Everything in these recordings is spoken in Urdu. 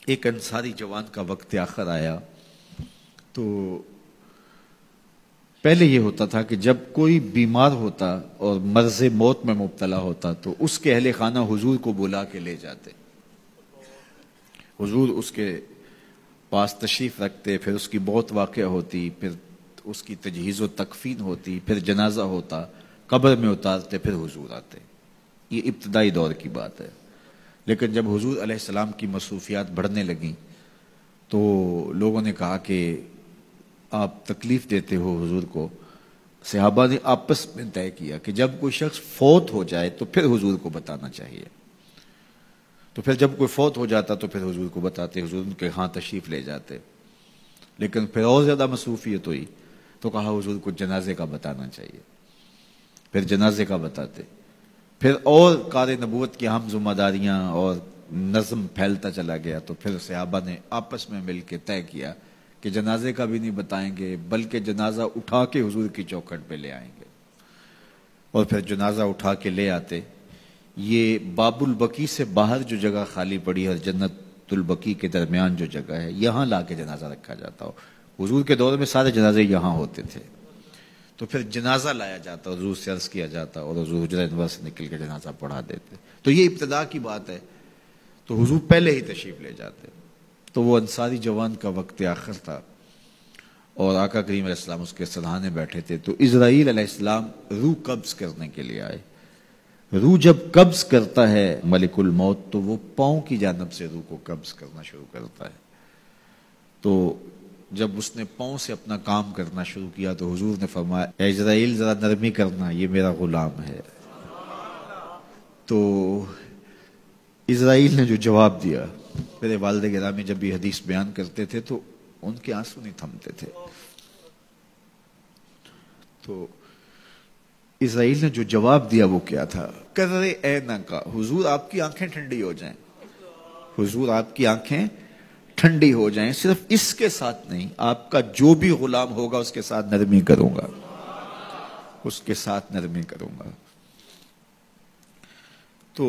ایک انصاری جوان کا وقت آخر آیا تو پہلے یہ ہوتا تھا کہ جب کوئی بیمار ہوتا اور مرض موت میں مبتلا ہوتا تو اس کے اہل خانہ حضور کو بلا کے لے جاتے. حضور اس کے پاس تشریف رکھتے، پھر اس کی موت واقع ہوتی، پھر اس کی تجہیز و تکفین ہوتی، پھر جنازہ ہوتا، قبر میں اتارتے، پھر حضور آتے. یہ ابتدائی دور کی بات ہے. لیکن جب حضور علیہ السلام کی مصروفیات بڑھنے لگیں تو لوگوں نے کہا کہ آپ تکلیف دیتے ہو حضور کو. صحابہ نے آپس میں طے کیا کہ جب کوئی شخص فوت ہو جائے تو پھر حضور کو بتانا چاہیے. تو پھر جب کوئی فوت ہو جاتا تو پھر حضور کو بتاتے، حضور ان کے ہاں تشریف لے جاتے. لیکن پھر اور زیادہ مصروفیت ہوئی تو کہا حضور کو جنازے کا بتانا چاہیے، پھر جنازے کا بتاتے. پھر اور کار نبوت کی اہم ذمہ داریاں اور نظم پھیلتا چلا گیا تو پھر صحابہ نے آپس میں مل کے طے کیا کہ جنازے کا بھی نہیں بتائیں گے بلکہ جنازہ اٹھا کے حضور کی چوکھٹ پہ لے آئیں گے. اور پھر جنازہ اٹھا کے لے آتے. یہ باب البقیع سے باہر جو جگہ خالی پڑی ہے، جنت البقیع کے درمیان جو جگہ ہے، یہاں لا کے جنازہ رکھا جاتا ہو. حضور کے دور میں سارے جنازے یہاں ہوتے تھے. تو پھر جنازہ لایا جاتا، حضور سے عرض کیا جاتا اور حضور حجرہ انور سے نکل کے جنازہ پڑھا دیتے. تو یہ ابتدا کی بات ہے. تو حضور پہلے ہی تشریف لے جاتے. تو وہ انصاری جوان کا وقت آخر تھا اور آقا کریم علیہ السلام اس کے سرحانے بیٹھے تھے. تو اسرائیل علیہ السلام روح قبض کرنے کے لیے آئے. روح جب قبض کرتا ہے ملک الموت تو وہ پاؤں کی جانب سے روح کو قبض کرنا شروع کرتا ہے. تو جب اس نے پاؤں سے اپنا کام کرنا شروع کیا تو حضور نے فرمایا اے اسرائیل ذرا نرمی کرنا، یہ میرا غلام ہے. تو اسرائیل نے جو جواب دیا، میرے والد گرامی جب یہ حدیث بیان کرتے تھے تو ان کے آنسو نہیں تھمتے تھے. تو اسرائیل نے جو جواب دیا وہ کیا تھا؟ کرے اے نکا، حضور آپ کی آنکھیں ٹھنڈی ہو جائیں، حضور آپ کی آنکھیں ٹھنڈی ہو جائیں. صرف اس کے ساتھ نہیں، آپ کا جو بھی غلام ہوگا اس کے ساتھ نرمی کروں گا، اس کے ساتھ نرمی کروں گا. تو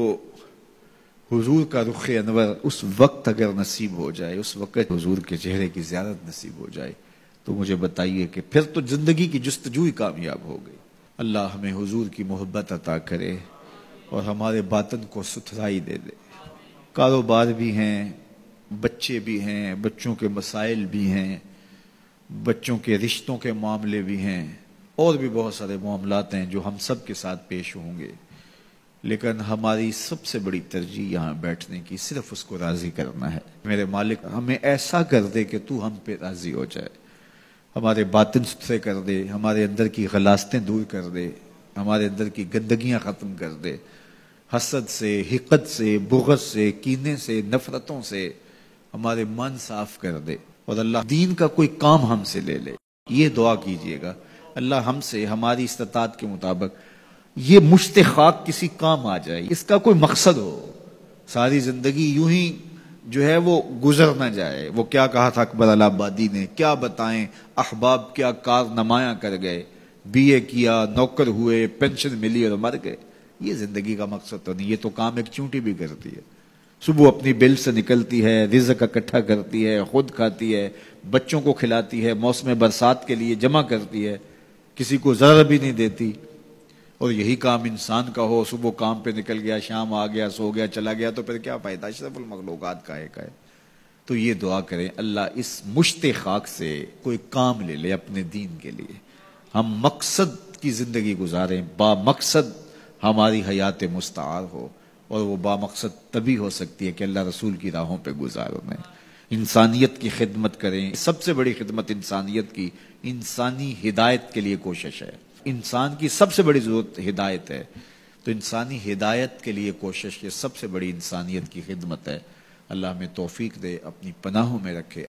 حضور کا رخ انور اس وقت اگر نصیب ہو جائے، اس وقت حضور کے چہرے کی زیارت نصیب ہو جائے تو مجھے بتائیے کہ پھر تو زندگی کی جستجو ہی کامیاب ہو گئی. اللہ ہمیں حضور کی محبت عطا کرے اور ہمارے باطن کو ستھرائی دے دے. کاروبار بھی ہیں، بچے بھی ہیں، بچوں کے مسائل بھی ہیں، بچوں کے رشتوں کے معاملے بھی ہیں، اور بھی بہت سارے معاملات ہیں جو ہم سب کے ساتھ پیش ہوں گے. لیکن ہماری سب سے بڑی ترجیح یہاں بیٹھنے کی صرف اس کو راضی کرنا ہے. میرے مالک ہمیں ایسا کر دے کہ تو ہم پہ راضی ہو جائے، ہمارے باطن ستھرے کر دے، ہمارے اندر کی غلاظتیں دور کر دے، ہمارے اندر کی گندگیاں ختم کر دے. حسد سے، حقد سے، بغض سے، کینے سے، نفرتوں سے ہمارے من صاف کر دے اور اللہ دین کا کوئی کام ہم سے لے لے. یہ دعا کیجئے گا اللہ ہم سے ہماری استطاعت کے مطابق یہ مشت خاک کسی کام آ جائے، اس کا کوئی مقصد ہو، ساری زندگی یوں ہی جو ہے وہ گزر نہ جائے. وہ کیا کہا تھا اکبر الہ آبادی نے، کیا بتائیں احباب کیا کار نمایاں کر گئے، بی اے کیا، نوکر ہوئے، پینشن ملی اور مر گئے. یہ زندگی کا مقصد تو نہیں، یہ تو کام ایک چونٹی بھی کرتی ہے. صبح اپنی بل سے نکلتی ہے، رزق اکٹھا کرتی ہے، خود کھاتی ہے، بچوں کو کھلاتی ہے، موسم برسات کے لیے جمع کرتی ہے، کسی کو ذرا بھی نہیں دیتی. اور یہی کام انسان کا ہو، صبح کام پہ نکل گیا، شام آ گیا، سو گیا، چلا گیا، تو پھر کیا فائدہ؟ اشرف المخلوقات کا ہے. تو یہ دعا کریں اللہ اس مشت خاک سے کوئی کام لے لے اپنے دین کے لیے، ہم مقصد کی زندگی گزاریں، با مقصد ہماری حیات مستعار ہو. اور وہ با مقصد تبھی ہو سکتی ہے کہ اللہ رسول کی راہوں پہ گزاریں، انسانیت کی خدمت کریں. سب سے بڑی خدمت انسانیت کی انسانی ہدایت کے لیے کوشش ہے. انسان کی سب سے بڑی ضرورت ہدایت ہے، تو انسانی ہدایت کے لیے کوشش یہ سب سے بڑی انسانیت کی خدمت ہے. اللہ ہمیں توفیق دے، اپنی پناہوں میں رکھے.